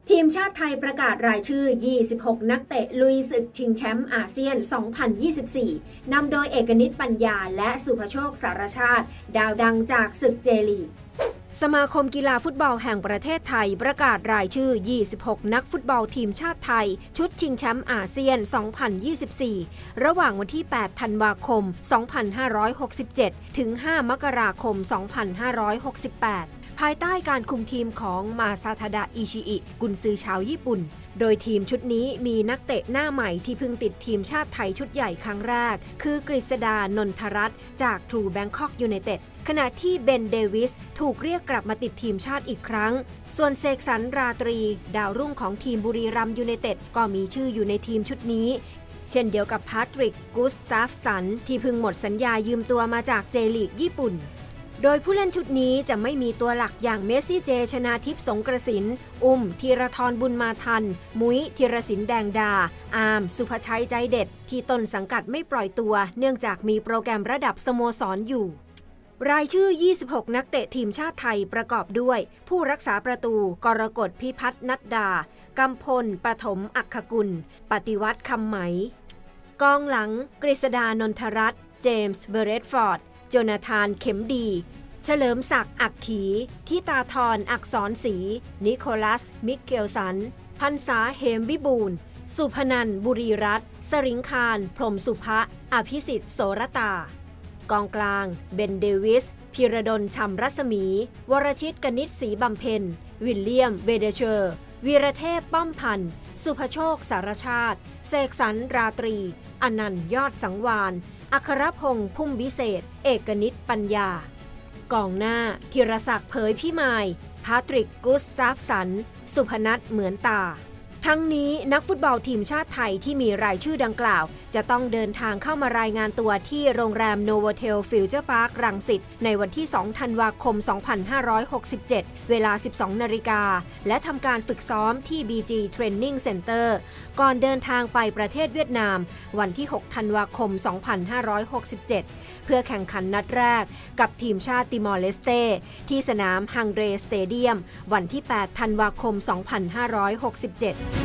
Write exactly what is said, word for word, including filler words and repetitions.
ทีมชาติไทยประกาศรายชื่อ ยี่สิบหก นักเตะลุยศึกชิงแชมป์อาเซียน สองพันยี่สิบสี่ นำโดยเอกนิตปัญญาและสุภโชคสารชาติดาวดังจากศึกเจลีกสมาคมกีฬาฟุตบอลแห่งประเทศไทยประกาศรายชื่อ ยี่สิบหก นักฟุตบอลทีมชาติไทยชุดชิงแชมป์อาเซียน สองพันยี่สิบสี่ ระหว่างวันที่ แปด ธันวาคม สองพันห้าร้อยหกสิบเจ็ด ถึง ห้า มกราคม สองพันห้าร้อยหกสิบแปดภายใต้การคุมทีมของมาซาทาดะอิชิอิกุนซือชาวญี่ปุ่นโดยทีมชุดนี้มีนักเตะหน้าใหม่ที่เพิ่งติดทีมชาติไทยชุดใหญ่ครั้งแรกคือกฤษดานนทรัตน์จากทรูแบงคอกยูไนเต็ดขณะที่เบนเดวิสถูกเรียกกลับมาติดทีมชาติอีกครั้งส่วนเสกสรรราตรีดาวรุ่งของทีมบุรีรัมย์ยูไนเต็ดก็มีชื่ออยู่ในทีมชุดนี้เช่นเดียวกับพาทริกกุสตาฟสันที่เพิ่งหมดสัญญายืมตัวมาจากเจลีกญี่ปุ่นโดยผู้เล่นชุดนี้จะไม่มีตัวหลักอย่างเมสซี่เจชนาทิพย์สงกระสินอุ้มธีรทรบุญมาทันมุ้ยธีรศิลป์แดงดาอาร์มสุภชัยใจเด็ดที่ต้นสังกัดไม่ปล่อยตัวเนื่องจากมีโปรแกรมระดับสโมสร อ, อยู่รายชื่อยี่สิบหกนักเตะทีมชาติไทยประกอบด้วยผู้รักษาประตูกรกฎพิพัฒน์นัดดากำพลปฐมอัคคกุลปฏิวัติคำไหมกองหลังกฤษดานนทรัตน์เจมส์เบเรตฟอร์ดโจนาธานเข็มดีเฉลิมศักดิ์อักขีทิตาธรอักษรศรีนิโคลัสมิเกลสันพันษาเหมวิบูลย์สุพนันท์บุรีรัตน์สริงคารพรหมสุภะอภิสิทธิ์โสรตากองกลางเบนเดวิสพีระดลฉ่ำรัศมีวรชิตกนิษฐ์ศรีบำเพ็ญวิลเลียมเวเดเชอร์วีรเทพป้อมพันธ์สุภโชคสารชาติเสกสรรราตรีอนันต์ยอดสังวานอัครพงษ์พุ่มวิเศษเอกนิตปัญญากองหน้าธีรศักดิ์เผยพิมายพาทริกกุสตาฟสันสุพนัทเหมือนตาทั้งนี้นักฟุตบอลทีมชาติไทยที่มีรายชื่อดังกล่าวจะต้องเดินทางเข้ามารายงานตัวที่โรงแรมโนโวเทลฟิวเจอร์พาร์ครังสิตในวันที่ สอง ธันวาคม สองพันห้าร้อยหกสิบเจ็ด เวลา สิบสอง นาฬิกาและทำการฝึกซ้อมที่ บี จี Training Center ก่อนเดินทางไปประเทศเวียดนามวันที่ หก ธันวาคม สองพันห้าร้อยหกสิบเจ็ด เพื่อแข่งขันนัดแรกกับทีมชาติติมอร์เลสเตที่สนามฮังเดรสเตเดียมวันที่ แปด ธันวาคม สองพันห้าร้อยหกสิบเจ็ด